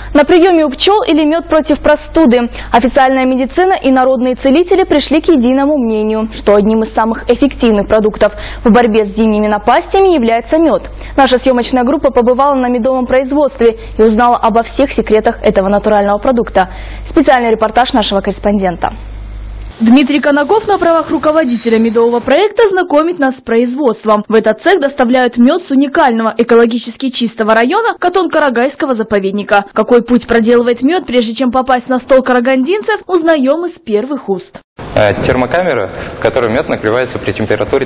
На приеме у пчел или мед против простуды. Официальная медицина и народные целители пришли к единому мнению, что одним из самых эффективных продуктов в борьбе с зимними напастями является мед. Наша съемочная группа побывала на медовом производстве и узнала обо всех секретах этого натурального продукта. Специальный репортаж нашего корреспондента. Дмитрий Конаков на правах руководителя медового проекта знакомит нас с производством. В этот цех доставляют мед с уникального экологически чистого района Катон-Карагайского заповедника. Какой путь проделывает мед, прежде чем попасть на стол карагандинцев, узнаем из первых уст. Термокамера, в которой мед нагревается при температуре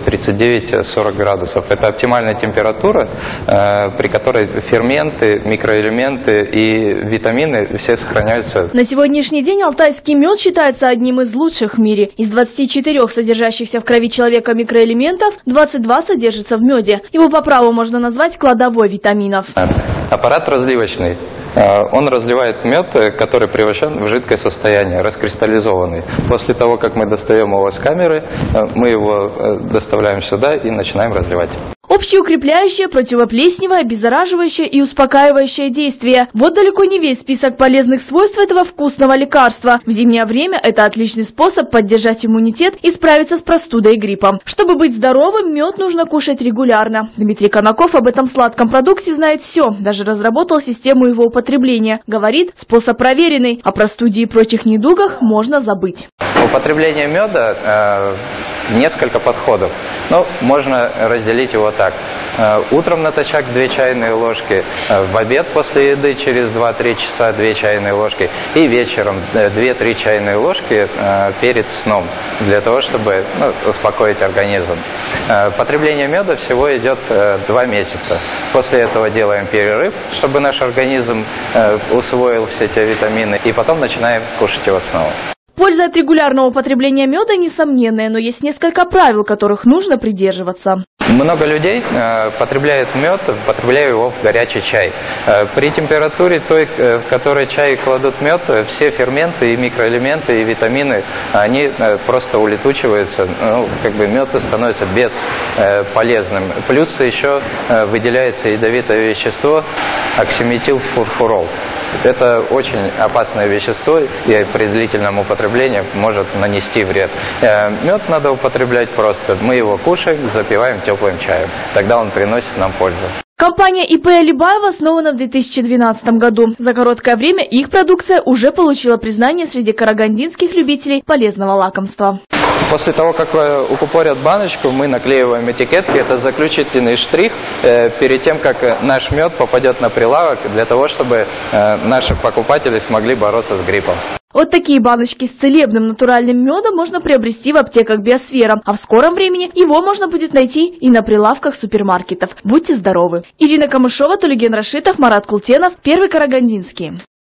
39-40 градусов. Это оптимальная температура, при которой ферменты, микроэлементы и витамины все сохраняются. На сегодняшний день алтайский мед считается одним из лучших в мире. Из 24 содержащихся в крови человека микроэлементов 22 содержатся в меде. Его по праву можно назвать кладовой витаминов. Аппарат разливочный. Он разливает мед, который превращен в жидкое состояние, раскристаллизованный. После того, как мы достаем его с камеры, мы его доставляем сюда и начинаем разливать. Общеукрепляющее, противоплесневое, обеззараживающее и успокаивающее действие. Вот далеко не весь список полезных свойств этого вкусного лекарства. В зимнее время это отличный способ поддержать иммунитет и справиться с простудой и гриппом. Чтобы быть здоровым, мед нужно кушать регулярно. Дмитрий Конаков об этом сладком продукте знает все. Даже разработал систему его употребления. Говорит, способ проверенный. О простуде и прочих недугах можно забыть. Употребление меда несколько подходов. Но можно разделить его так. Утром натощак 2 чайные ложки, в обед после еды через 2-3 часа 2 чайные ложки и вечером 2-3 чайные ложки перед сном, для того, чтобы успокоить организм. Потребление меда всего идет 2 месяца. После этого делаем перерыв, чтобы наш организм усвоил все те витамины, и потом начинаем кушать его снова. Польза от регулярного употребления меда несомненная, но есть несколько правил, которых нужно придерживаться. Много людей потребляют мед, потребляя его в горячий чай. При температуре той, в которой чай кладут мед, все ферменты и микроэлементы и витамины, они просто улетучиваются. Мед становится бесполезным. Плюс еще выделяется ядовитое вещество оксиметилфурфурол. Это очень опасное вещество, и при длительном употреблении может нанести вред. Мед надо употреблять просто. Мы его кушаем, запиваем теплым чаем. Тогда он приносит нам пользу. Компания ИП Алибаева основана в 2012 году. За короткое время их продукция уже получила признание среди карагандинских любителей полезного лакомства. После того, как укупорят баночку, мы наклеиваем этикетки. Это заключительный штрих перед тем, как наш мед попадет на прилавок, для того, чтобы наши покупатели смогли бороться с гриппом. Вот такие баночки с целебным натуральным медом можно приобрести в аптеках Биосфера, а в скором времени его можно будет найти и на прилавках супермаркетов. Будьте здоровы! Ирина Камышова, Тулиген Рашитов, Марат Култенов, Первый Карагандинский.